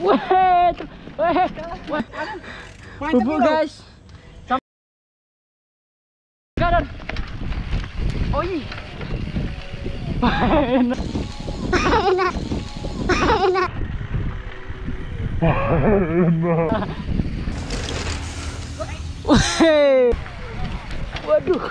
Weh, bubuk guys. Kanan. Oh iya. Enak. Enak. Enak. Weh. Waduh.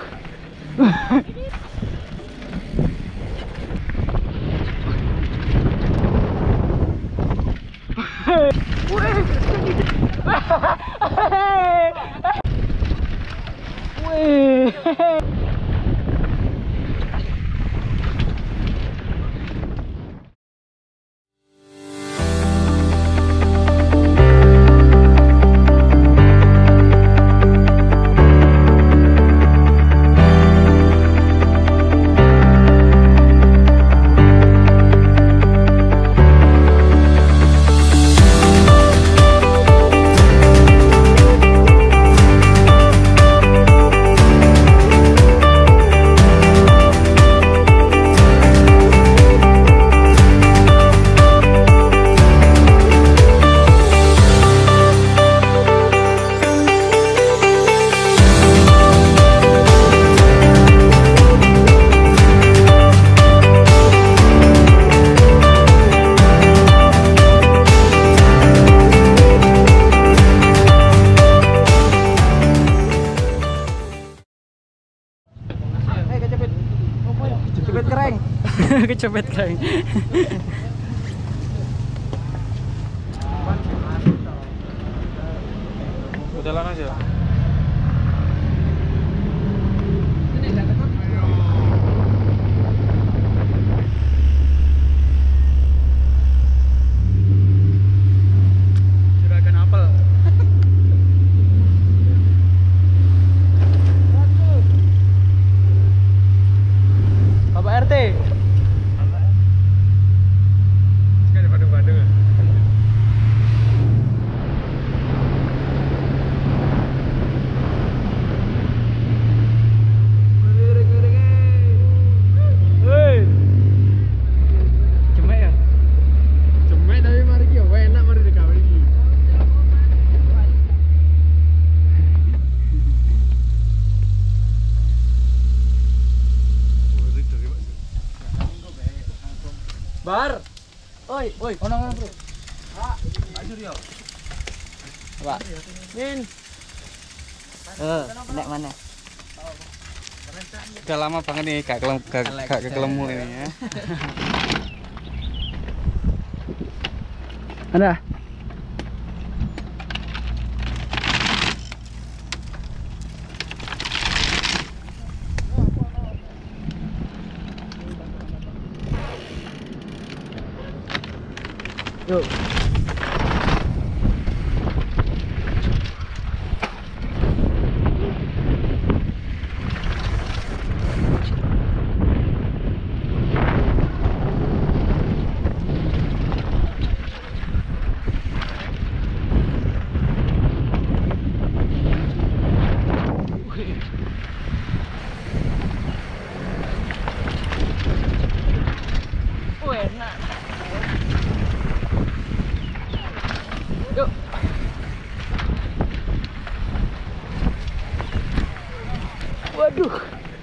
Kecepet kering. Jalan aja. Juragan apel. Bapak RT. Bar. Oi, ono bro. Maju dia. Pak. Min. Nek mana? Udah lama banget nih gak kelemu ini ya. Ada. Yuk. Enak. Yuk. Waduh.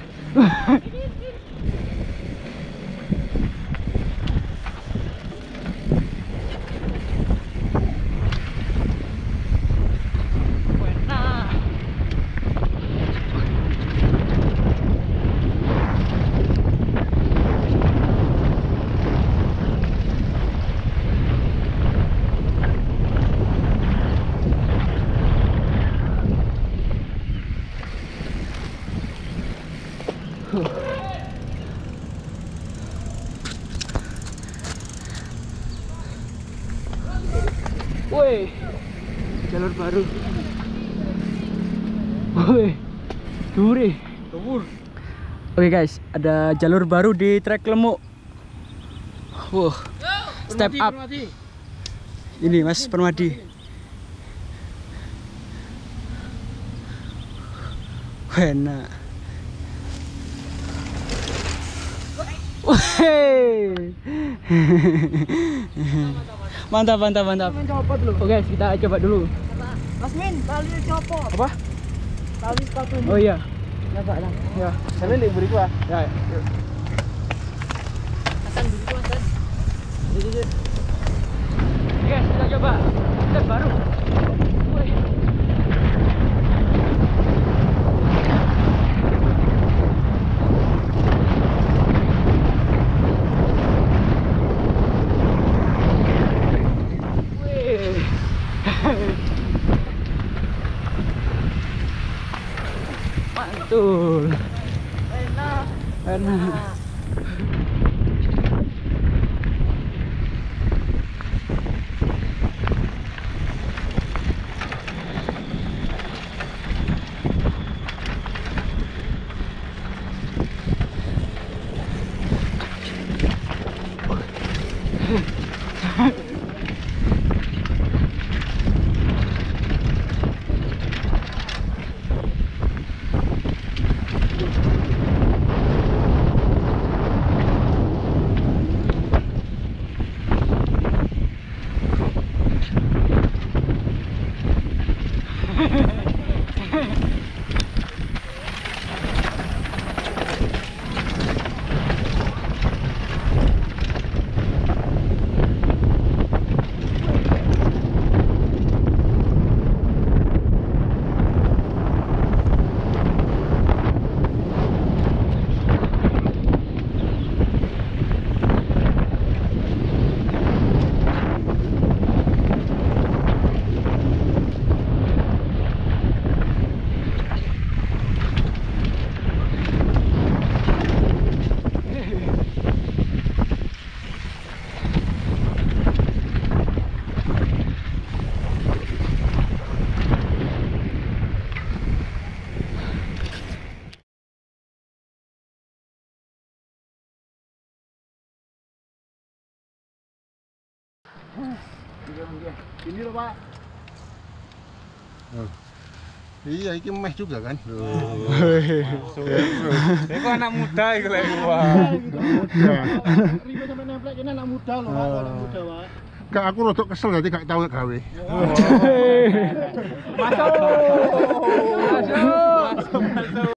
Woi, jalur baru. Woi, duri. Oke guys, ada jalur baru di trek Lemuk. Wah, step up. Ini Mas Permadi. Enak. Mantap, mantap, mantap. Copot lu. Oke, kita coba dulu. Mas Min, tali copot. Apa? Tali sepatu. Oh iya. Coba lah. Ya. Sampe nih beri gua. Ya. Hasan dulu Hasan. Jadi Guys, kita coba. Step baru. Wih. Wih. Mantul. enak. Enak. Ini loh, Pak. Iya, ini meh juga kan. Ini kok anak muda itu lagi, Pak. Ribu sampai nemplek ini anak muda loh, Pak. Anak muda, Pak. Kak, aku rodok kesel nanti gak tahu gawe. Masuk. Masuk. Masuk.